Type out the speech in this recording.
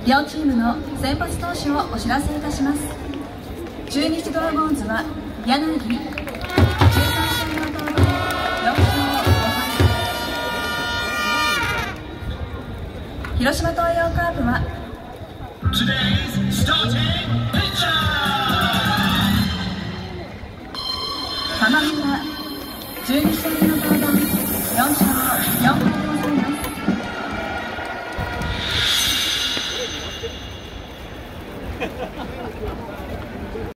両チームの先発投手をお知らせいたします。中日ドラゴンズは柳13試合の登板で4勝5敗。広島東洋カープは